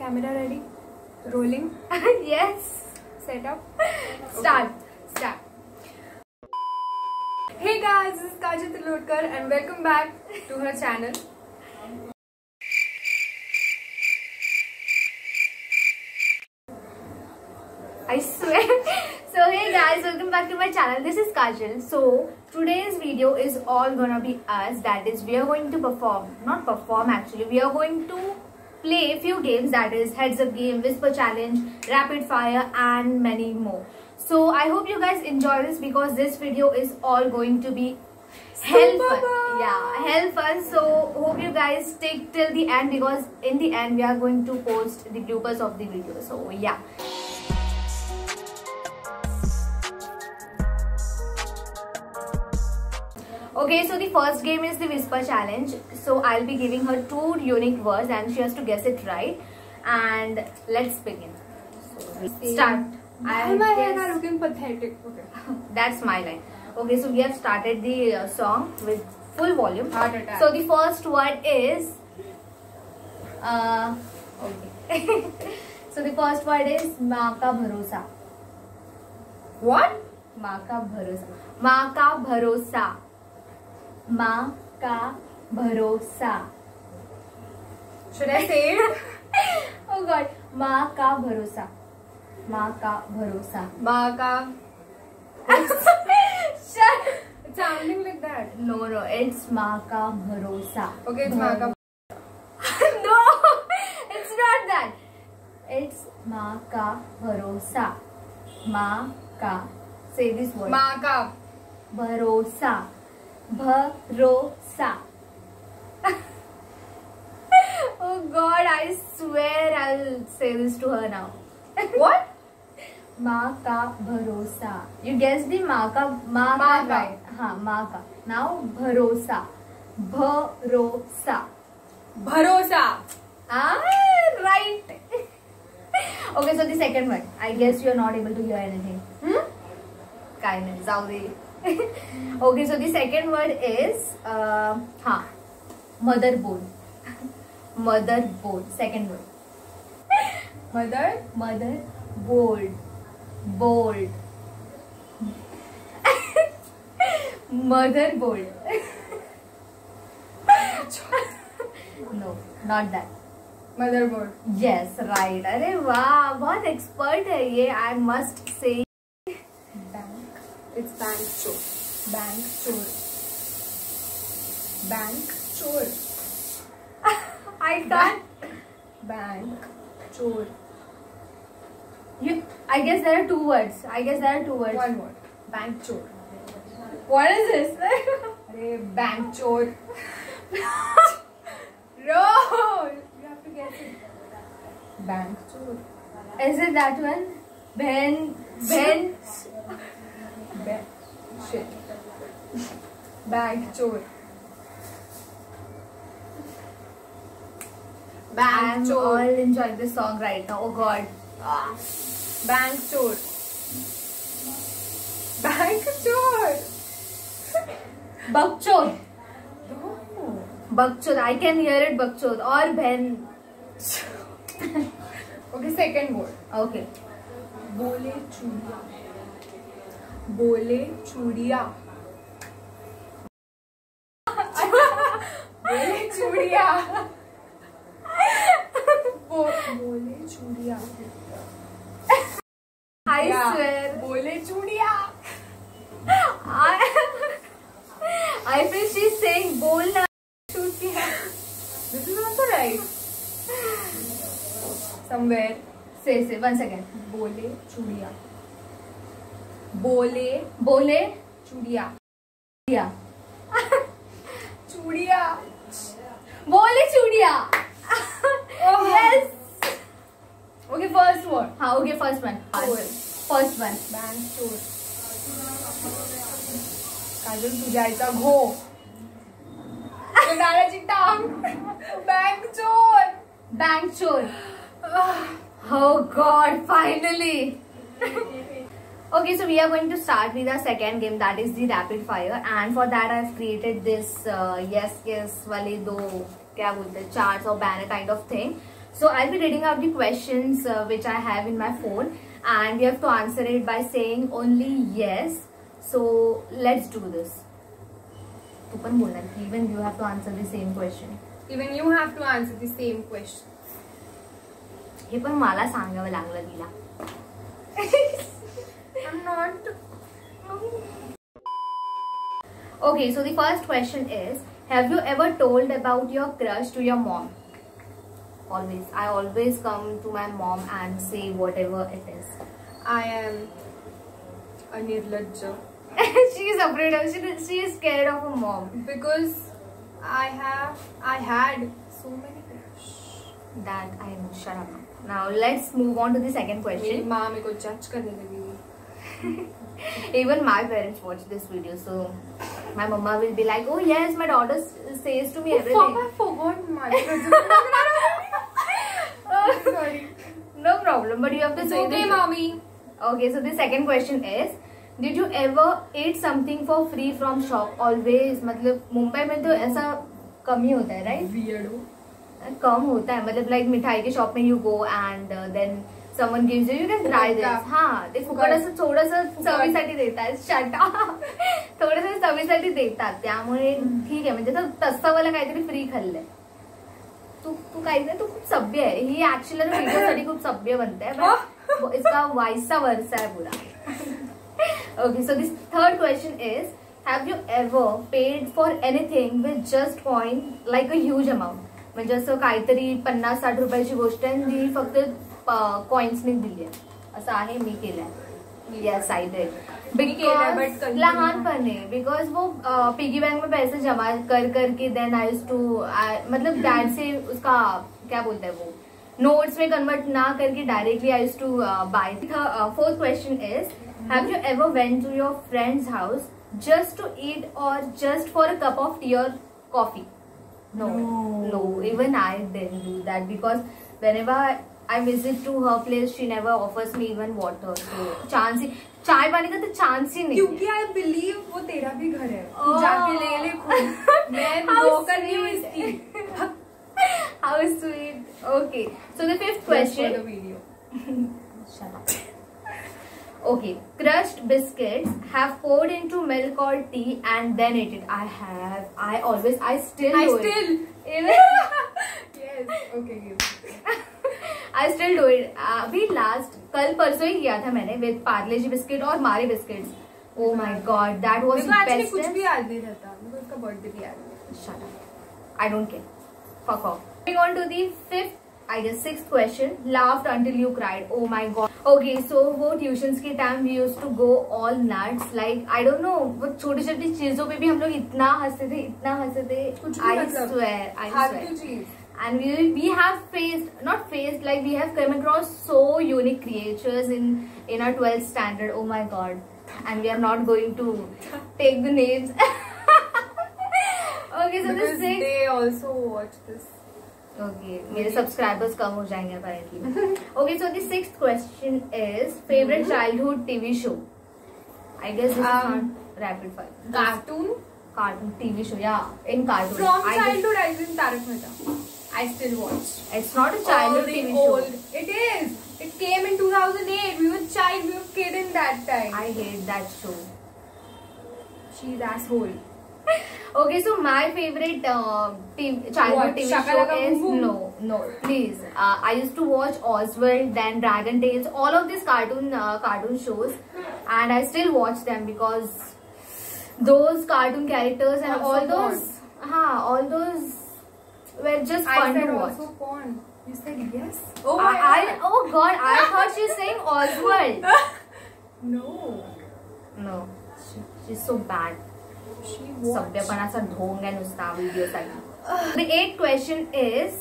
Camera ready? Rolling? Yes. Set up? Start. Okay. Start. Hey guys, this is Kajal Tilodkar and welcome back to her channel. I swear. So hey guys, welcome back to my channel. This is Kajal. So today's video is all gonna be us. That is, we are going to not perform actually. We are going to play a few games, that is heads up game, whisper challenge, rapid fire and many more. So I hope you guys enjoy this because this video is all going to be hell fun. Yeah, hell fun. So hope you guys stick till the end because in the end we are going to post the bloopers of the video. So yeah. Okay, so the first game is the whisper challenge. So I'll be giving her 2 unique words and she has to guess it right. And let's begin. So start. My hair are looking pathetic. Okay. That's my line. Okay, so we have started the song with full volume. Heart attack. So the first word is okay. So the first word is माँ का भरोसा. What? माँ का भरोसा. माँ का भरोसा. माँ का भरोसा. Should I say it? Oh God. माँ का भरोसा. माँ का भरोसा. माँ का. Shut. It's sounding like that. No, it's माँ का भरोसा. Okay, it's माँ का. No, it's not that. It's माँ का भरोसा. माँ का. Say this word. माँ का. भरोसा. भरोसा. Oh God, I swear I'll say this to her now. What? माँ का भरोसा. You guessed the माँ का. माँ का right. हाँ, माँ का. Now भरोसा. भरोसा. भरोसा. Ah, right. Okay, so the second one. I guess you are not able to hear anything. Kindness. जाऊ दे. Okay, so the second word is हाँ, motherboard. Motherboard. Second word. Motherboard. Board. Motherboard. No, not that. Motherboard. Yes, right. अरे वाह, बहुत expert है ये. I must say. Bank. It's bank chore. Bank chore. Bank chore. I can't. Bank chore. I guess there are 2 words. One word. Bank chore. What is this? Arey, bank chore. No, you have to guess it. Bank chore. Is it that one? Ben. Shit. Bank chore. I'm all enjoying this song right now. Oh God. Bank chore. Bank chore. Bakchod. No. Bakchod. I can hear it. Bakchod or Ben. Okay, second word. Okay. बोले चूड़िया. बोले चूड़िया. बोले चूड़िया. बोले चूड़िया. I swear. बोले चूड़िया. I feel she's saying bolna. This is also right. Somewhere. Say once again. बोले चूड़िया. बोले चूड़िया. Yeah. चूड़िया. Bole chudiya. Oh. Yes. Okay, first word. हाँ, okay, first one. First one. Bank chore. काजल तू जायचा घो. नाराची टांग. Bank chore. Bank chore. Oh God, finally. Okay, so we are going to start with our second game, that is the rapid fire, and for that I've created this yes wale do kya bolte charts or banner kind of thing. So I'll be reading out the questions which I have in my phone, and you have to answer it by saying only yes. So let's do this. तू पण बोलणार की even you have to answer the same question. Even you have to answer the same question. हे पण मला सांगावं लागलं तिला. I'm not. Okay, so the first question is, have you ever told about your crush to your mom? Always. I always come to my mom and say whatever it is. I am a nirlajja. She is afraid of, she is scared of her mom. Because I had so many crush. That I know. Shut up. Now let's move on to the second मेरी question. माँ मेरे को जज करने लगी. Even my parents watch this video, so my mama will be like, "Oh yes, my daughter says to me everything." I forgot my. Sorry. No problem, but you have to It's say okay, this. mommy. Okay, so the second question is, did you ever eat something for free from shop? Always. मतलब मुंबई में तो ऐसा कम ही होता है, right? Weirdo. कम होता है, मतलब like मिठाई के शॉप में you go and then someone gives you can try this. हाँ, ते फुकटाचं थोडंसं चवीसाठी देतात. Shut up. थोडंसं चवीसाठी देतात, त्यामुळे ठीक आहे. म्हणजे तसं वाला काहीतरी फ्री खाल्लंय. तू काही नाही, तू खूप सभ्य आहे. ही ऍक्च्युअली व्हिडिओसाठी खूप सभ्य बनते, but इसका वाइसा वर्सा है पूरा. Okay, so this third question is, have you ever paid for anything with just coin, like a huge amount? म्हणजे असं काहीतरी 50-60 रुपयाची गोष्ट आहे, ती फक्त कॉइन्सने दिली आहे. असं आहे, मी केलंय. Yes, I did. बिकॉज लहानपणी, बिकॉज वो पिगी बैंक में पैसे जमा कर करके देन आई यूज्ड टू, मतलब डैड से उसका क्या बोलते हैं वो नोट्स में कन्वर्ट ना करके directly I used to buy. Fourth question is, have you ever went to your friends house just to eat or just for a cup of tea or coffee? No, even I didn't do that, because whenever I visit to her place, she never offers me even water. So chance ही, चाय पानी का तो chance ही नहीं. क्योंकि I believe वो तेरा भी घर है. तू जाके ले खुद. मैं वो कर रही हूँ इसकी. How sweet. Okay, so the fifth question. For the video. Shut up. Okay, crushed biscuits have poured into milk or tea and then ate it. I have. I still do it. Yes. Okay. I still do it. अभी last कल परसों ही किया था मैंने with Parle ji biscuit और Marie biscuits. Oh my god, that was the best. कुछ भी याद नहीं रहता. मुझे उसका बर्थडे भी याद नहीं. Shut up. I don't care. Fuck off. Moving on to the fifth, I guess sixth question. Laughed until you cried. Oh my god. Okay, so वो ट्यूशंस के time we used to go all nuts. Like I don't know, वो छोटी छोटी चीजों पे भी हम लोग इतना हंसते थे. I swear. And we have not faced, like we have come across so unique creatures in our 12th standard. Oh my god. And we are not going to take the names. Okay, so because they also watch this. Okay, मेरे subscribers कम हो जाएंगे apparently. Okay, so the sixth question is favorite childhood TV show. I guess this is not rapid fire. Cartoon TV show, yeah, in cartoon. From childhood, I think Tarak Mehta. I still watch. It's not a childhood TV show. It is. It came in 2008. We were kid in that time. I hate that show. She's asshole. Okay, so my favorite childhood TV show is no, please. I used to watch Oswald, then Dragon Tales, all of these cartoon shows, and I still watch them because those cartoon characters and all those were just fun to watch. Also porn. You said yes. Oh god, I thought she's saying Oswald. No, she's so bad. सभ्यपणाचा ढोंग आहे नुसता व्हिडिओसाठी. The eighth question is,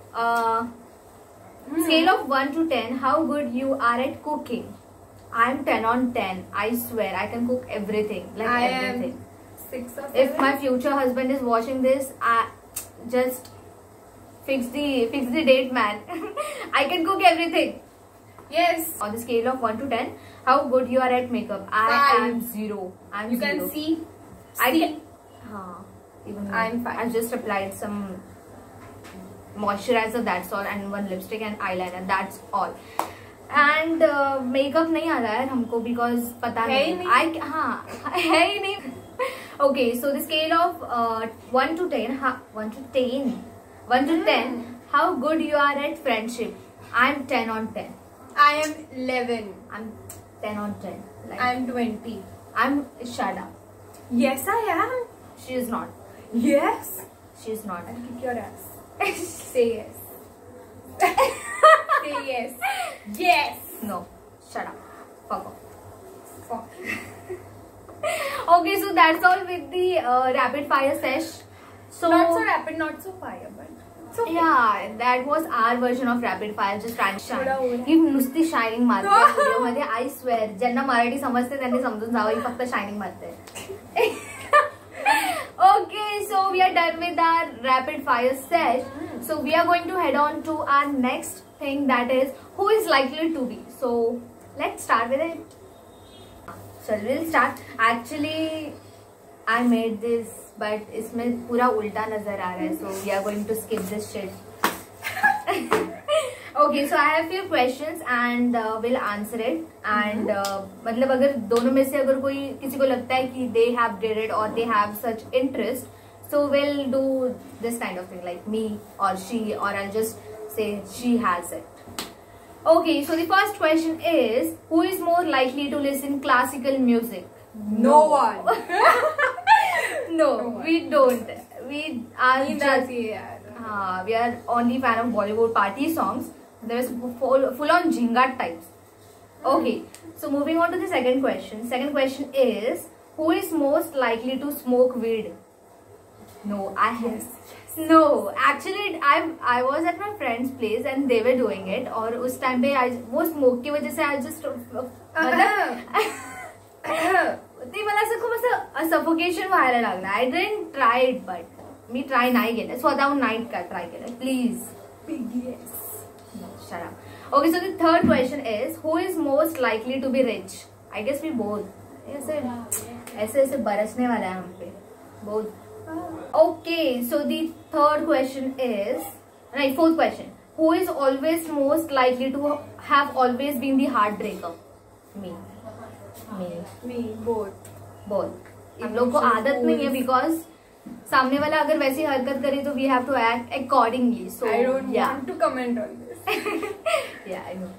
scale of 1 to 10, how good you are at cooking? I am 10 on 10. I swear, I can cook everything, like everything. 6 or 7. If my future husband is watching this, just fix the date, man. I can cook everything. Yes. On the scale of 1 to 10, how good you are at makeup? I am 0. You can see. Even I'm fine. I just applied some moisturizer, that's all, and one lipstick and eyeliner, that's all. And makeup नहीं आता है हमको because पता नहीं, हाँ है ही नहीं. Okay, so the scale of 1 to 10, 1 to 10, how good you are at friendship? I'm 10 on 10. I am 11. I'm 10 on 10. Like, I'm 20. I'm shut up. Yes, I am. She is not. Yes. She is not. I'll kick your ass. Say yes. Say yes. Yes. No. Shut up. Fuck off. Fuck. Okay, so that's all with the rapid fire sesh. So not so rapid, not so fire, but it's okay. Yeah, that was our version of rapid fire. Just trying to shine. ही नुसती shining मारते हैं video मध्ये. I swear, ज्यांना मराठी समजते त्यांनी समजून जावं, ही फक्त शायनिंग मारते. Okay, so we are done with our rapid fire sesh. So we are going to head on to our next thing, that is who is likely to be. So let's start with it. So we'll start. Actually, I made this, but इसमें पूरा उल्टा नजर आ रहा है. So we are going to skip this shit. Okay, so I have few questions and we'll answer it. And मतलब अगर दोनों में से अगर कोई किसी को लगता है कि they have did it or they have such interest, so we'll do this kind of thing like me or she, or I'll just say she has it. Okay, so the first question is, who is more likely to listen classical music? No one. No, we don't. We are just, we are only fan of Bollywood party songs. There is full on jingat types. Okay, so moving on to the second question. Second question is, who is most likely to smoke weed? No, I have. No, actually I was at my friend's place and they were doing it. और उस time पे वो smoke की वजह से I just मतलब मला असं खूप असं suffocation व्हायला लागला. I didn't try it, but me try नाही केलं. स्वतःहून नाही try केलं. Please. Yes. No, shut up. Okay, so the third question is, who is most likely to be rich? I guess we both. ऐसे बरसने वाला है हम पे. Both. Okay, so the third question is, right, fourth question. Who is always most likely to have always been the heartbreaker? Me. Both. इन लोग को आदत नहीं है because सामने वाला अगर वैसी हरकत करे तो we have to act accordingly. So I don't want to comment on this. Yeah, I know.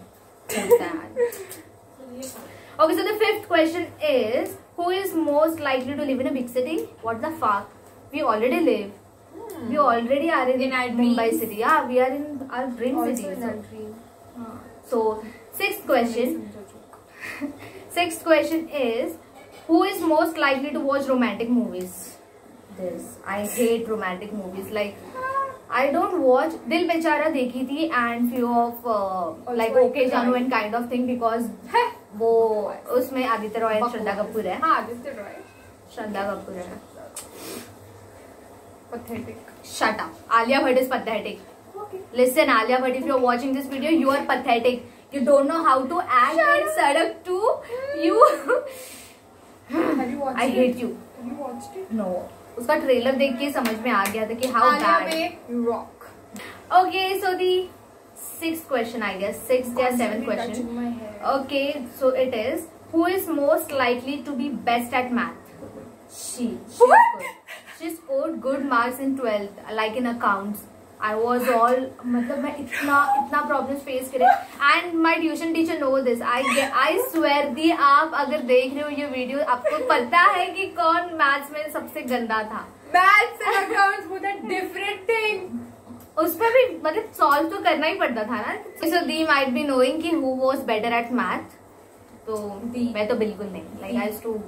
Okay, so the fifth question is, who is most likely to live in a big city? What the fuck? We already live. We already are in Mumbai city. Yeah, we are in our dream city. So sixth question. Sixth question is, who is most likely to watch romantic movies? This. I hate romantic movies. Like, I don't watch. Dil Bechara देखी थी and few of like Okay Janu and kind of thing because वो उसमें आदित्य रॉय और श्रद्धा कपूर है. हाँ, आदित्य रॉय. श्रद्धा कपूर है. Pathetic. Shut up. Alia Bhatt is pathetic. Okay. Listen, Alia Bhatt, if you are watching this video, you are pathetic. You don't know how to act in Sadak 2. You. Have you watched it? I hate you. Have you watched it? No. उसका trailer देख के समझ में आ गया था कि how bad. You rock. Okay, so the sixth question, I guess, sixth or seventh question. Okay, so it is, who is most likely to be best at math? She. She scored good marks in 12th, like in accounts. I was all, मतलब मैं इतना problems face करे. And my tuition teacher know this. I swear दी आप अगर देख रहे हो ये वीडियो, आपको पता है कि कौन मैथ्स में सबसे गंदा था. Maths and accounts were a different thing. उस पर भी मतलब सॉल्व तो करना ही पड़ता था ना. So the might be knowing कि who was better at math. तो मैं तो बिल्कुल नहीं. Like I used to.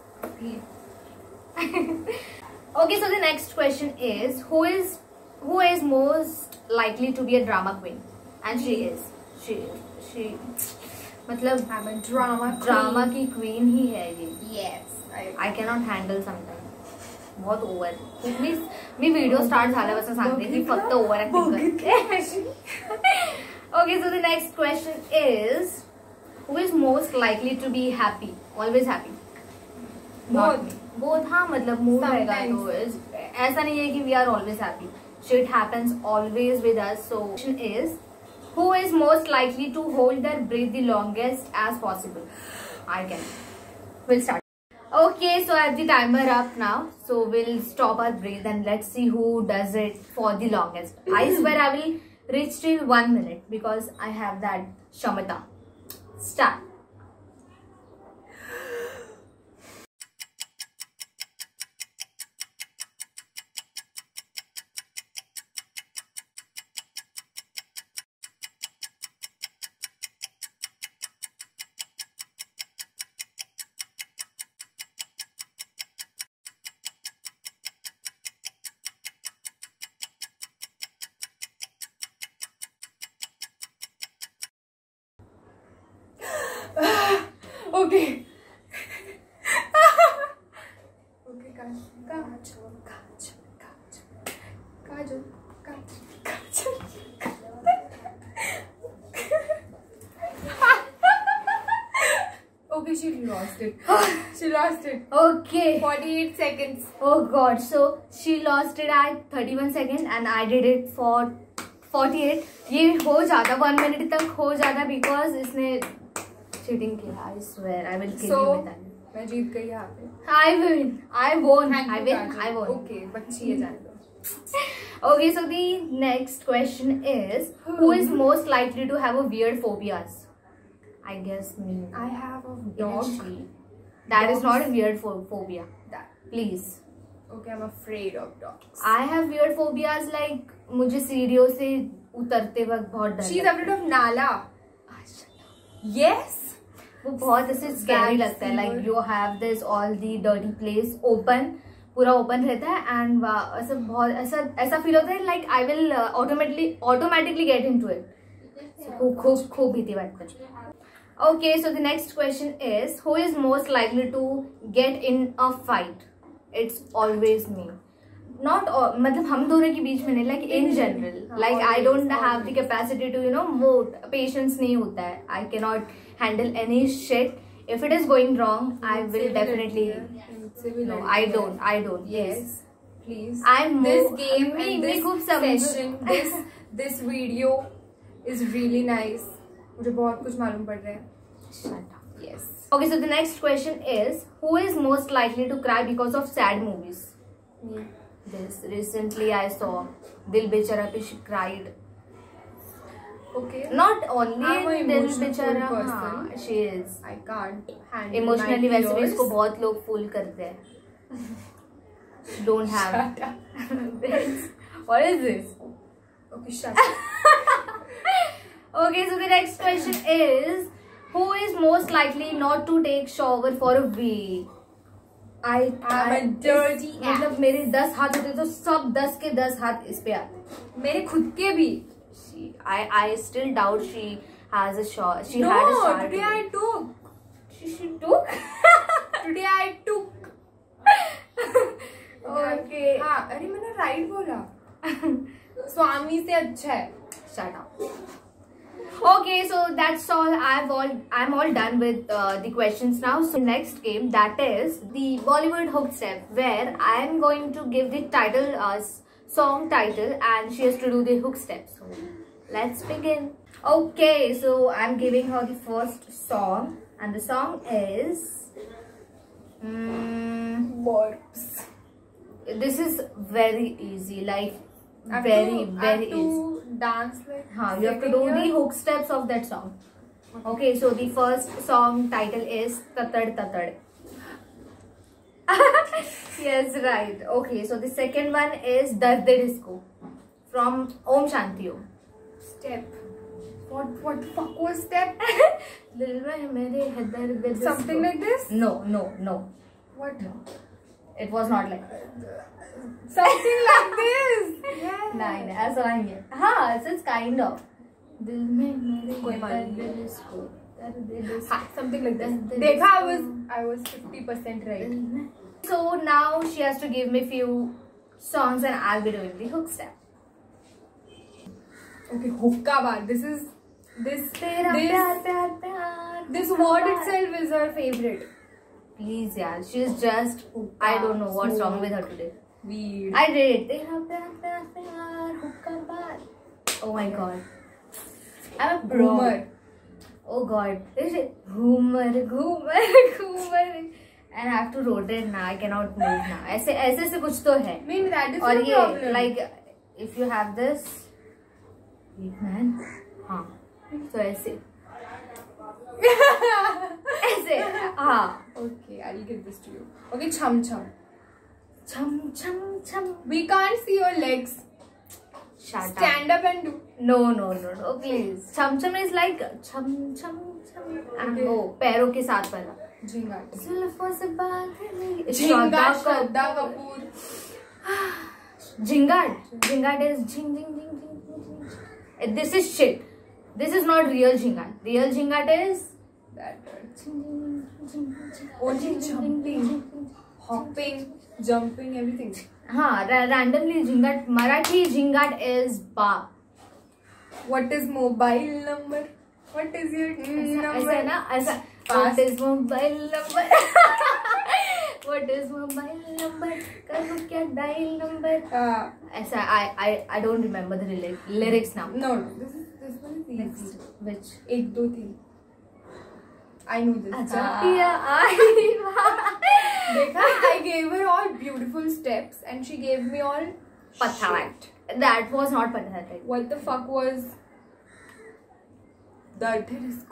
Okay, so the next question is, who is most likely to be a drama queen? And she is. मतलब I'm a drama की queen ही है ये. Yes. I cannot handle sometimes. बहुत over. मी video start झाल्यापासून सांगते की फक्त ओवर ऍक्टिंग करते. Okay, so the next question is, who is most likely to be happy? Always happy. Both. हाँ, मतलब मूड रहेगा तो ऐसा नहीं है कि we are always happy. shit happens always with us. So question is, who is most likely to hold their breath the longest as possible? I can. We'll start. Okay, so I have the timer up now. So we'll stop our breath and let's see who does it for the longest. I swear I will reach till 1 minute because I have that shamata. Start. Okay. Okay, Kajal. Okay, she lost it. She lost it. Okay. 48 seconds. Oh god, so she lost it at 31 seconds and I did it for 48. ये हो जाता 1 minute तक हो जाता because इसने cheating किया. I swear I will kill you with that. मैं जीत गई यहाँ पे. I won. I won. Okay, बच्ची है जाने दो. Okay, so the next question is, who is most likely to have a weird phobias? I guess me. I have a dog. That is not a weird phobia. Please. Okay, I'm afraid of dogs. I have weird phobias like मुझे सीढ़ियों से उतरते वक्त बहुत डर. She's afraid of Nala. Yes. वो बहुत ऐसे scary लगता है. Like you have this all the dirty place open, पूरा open रहता है and ऐसा बहुत ऐसा feel होता है like I will automatically get into it. खूब भीती लगता है. Okay, so the next question is, who is most likely to get in a fight? It's always me. Not all, मतलब हम दोनों के बीच में नहीं, like in general. Like I don't have the capacity to, वो patience नहीं होता है. I cannot handle any shit. If it is going wrong, I will definitely. No, I don't. Yes, please. I'm this game and this session, this video is really nice. मुझे बहुत कुछ मालूम पड़ रहा है. Shut up. Yes. Okay, so the next question is, who is most likely to cry because of sad movies? Me. This recently I saw Dil Bechara pe she cried. Okay. Not only I'm an Dil emotional Bechara, person. she is. I can't handle Emotionally my वैसे भी tears. इसको बहुत लोग fool करते हैं. Don't have. Shut up. What is this? Okay, shut up. Okay, so the next question is, who is most likely not to take shower for a week? I'm a dirty ass. मतलब मेरे 10 हाथ होते तो सब 10 के 10 हाथ इस पे आते. मेरे खुद के भी. I still doubt she has a shower. She had a shower. No, today I took. She took? Today I took. Okay. हाँ, अरे मैंने right बोला. स्वामी से अच्छा है. Shut up. Okay, so that's all. I'm all done with the questions now. So next game, that is the Bollywood hook step, where I'm going to give the title song title and she has to do the hook step. So let's begin. Okay, so I'm giving her the first song and the song is Borbs. This is very easy, like I very have easy. to dance like. You have to do the hook steps of that song. Okay, so the first song title is Tatad Tatad. Yes, right. Okay, so the second one is Darde Disco from Om Shanti Om. Step. What the fuck was step? Something like this? No. What? No. It was not like that. Something like this. Yeah. नहीं ऐसा नहीं है. हाँ, it's kind of. दिल में मेरे कोई मालूम दर्द डिस्को, दर्द डिस्को. हाँ, something like this. देखा, I was 50% right. So now she has to give me few songs and I'll be doing the hook step. Okay, hookah bar. This तेरा प्यार प्यार प्यार. this word itself is her favorite. Please, yeah, she's just. I don't know what's wrong with her today. weed. I did. तेरा प्यार प्यार हुक्का बार. Oh my god. I'm a pro. Boomer. Oh god. Is it Ghoomar and I have to rotate now. I cannot move now. ऐसे कुछ तो है. Maybe that is और no ये problem. like if you have this, man. हाँ. तो ऐसे. ऐसे. हाँ. Okay, I'll give this to you. Okay, chum chum. Chum chum chum. We can't see your legs. Shut up. Stand up and do. No, please. Chum chum is like chum chum chum. And वो पैरों के साथ वाला. Jingat. जुल्फों से बांधे. Jingat, Shraddha Kapoor. Jingat is jing jing jing jing jing. This is shit. This is not real Jingat. Real Jingat is That jing jing jing jing. only jumping, hopping, jumping, everything. हाँ, randomly Jingat. Marathi Jingat is ba. What is mobile number? What is your number? ऐसा ना ऐसा. What is mobile number? What is mobile number? करूँ क्या dial number? ऐसा I don't remember the lyrics now. No. This one is easy. Which? 1, 2, 3. I know this. अच्छा पिया आई देखा? I gave her all beautiful steps and she gave me all pathetic. That was not pathetic. What the fuck was that?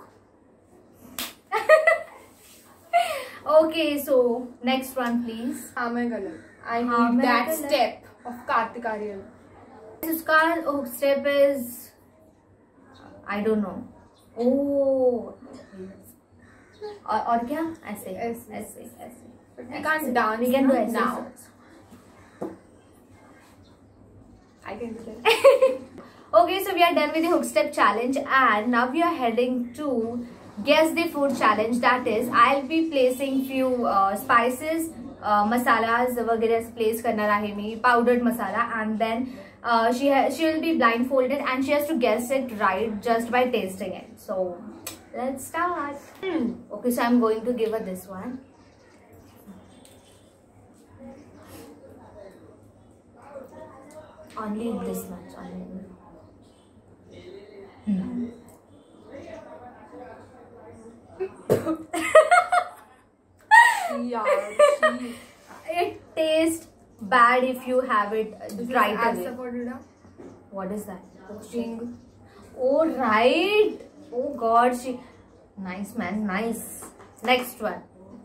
Okay, so next one please. हाँ मैं गलत. I हाँ, need मैं that गलत. step of Kartik Aaryan. उसका hook step is I don't know. Oh. और क्या? ऐसे. But we can't dance. We can do ऐसे. now. I can do that. Okay, so we are done with the hook step challenge and now we are heading to guess the food challenge. That is, I'll be placing few spices, masalas वगैरह place करना रहेगी, powdered masala, and then she will be blindfolded and she has to guess it right just by tasting it. So let's start. Okay, so I'm going to give her this one. Only this much. It tastes bad if you have it right away. What is that? Ching. Oh right. Oh god, nice man, nice. Next one.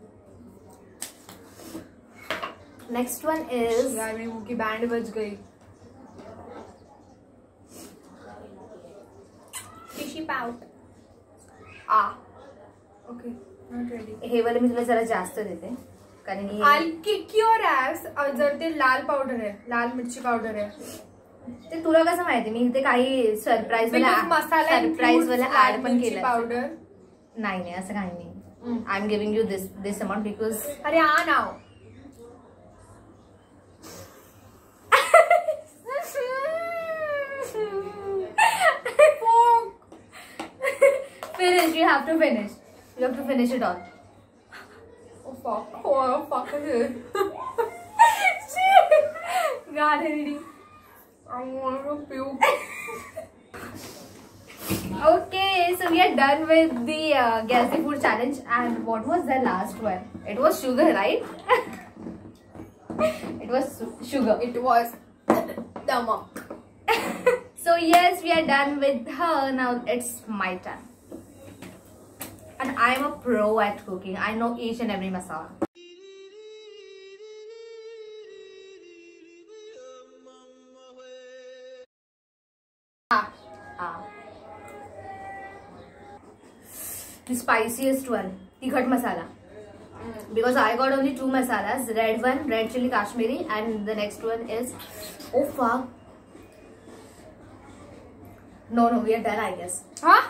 Next one is यार मेरे मुंह की band बज गई. Fishy pout. Okay, not ready. हे वाले मी तुला जरा जास्त देते कारण हे I'll kick your ass. जर ते लाल पावडर आहे, लाल मिरची पावडर आहे. ते तुला कसं माहिती मी इथे काही सरप्राईज वाला ऍड पण केलं पावडर. नाही असं काही नाही. I am giving you this amount because अरे आ नाव. Finish. You have to finish. You have to finish it all. Oh fuck. Oh fuck it. God, Harry. I want to puke. Okay, so we are done with the guess the food challenge. And what was the last one? It was sugar, right? It was sugar. It was Damak. So yes, we are done with her. Now it's my turn. And I am a pro at cooking. I know each and every masala. The spiciest one, tikhat masala. Because I got only 2 masalas. Red one, red chili Kashmiri, and the next one is, oh fuck. No, we are done, I guess. Huh?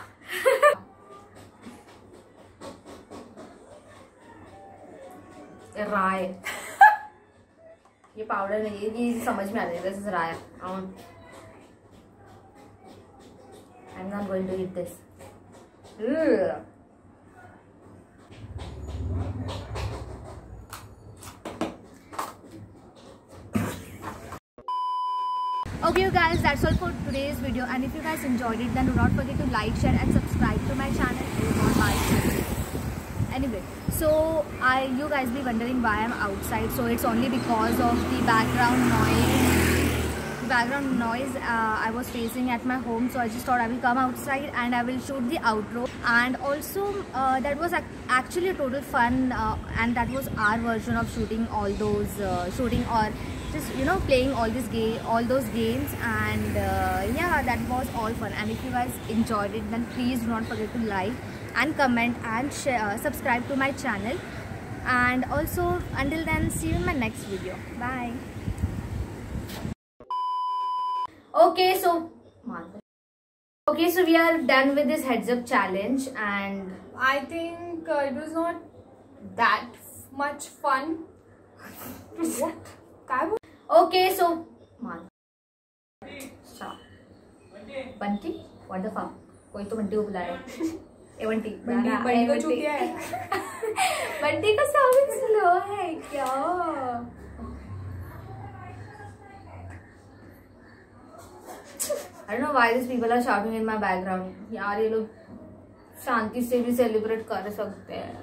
राय. ये powder नहीं है, ये समझ में आ रहा है. This is Rai. I'm not going to eat this. Ugh. Okay, you guys, that's all for today's video. And if you guys enjoyed it, then do not forget to like, share, and subscribe to my channel. Anyway, so you guys be wondering why I'm outside. So it's only because of the background noise I was facing at my home. So I just thought I will come outside and I will shoot the outro. And also that was actually a total fun, and that was our version of shooting all those shooting or just playing all those games. And yeah, that was all fun. And if you guys enjoyed it, then please do not forget to like and comment and share, subscribe to my channel. And also, until then, see you in my next video. Bye. Okay, so we are done with this heads up challenge, and I think it was not that much fun. What? Okay, so stop. Bunty? What the fuck? कोई तो बंटी को बुला रहा है. बंटी को छू गया है. बंटी का साउंड स्लो है क्या? I don't know why these people are shouting in my background. यार ये लोग शांति से भी सेलिब्रेट कर सकते हैं.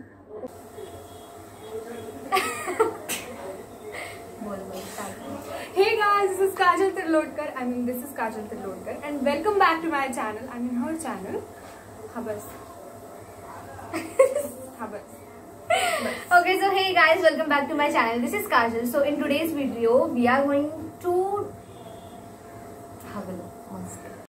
Hey guys, this is Kajal Tirlodkar. And welcome back to my channel. I mean her channel. Habas. Okay, so hey guys, welcome back to my channel. This is Kajal. So in today's video, we are going to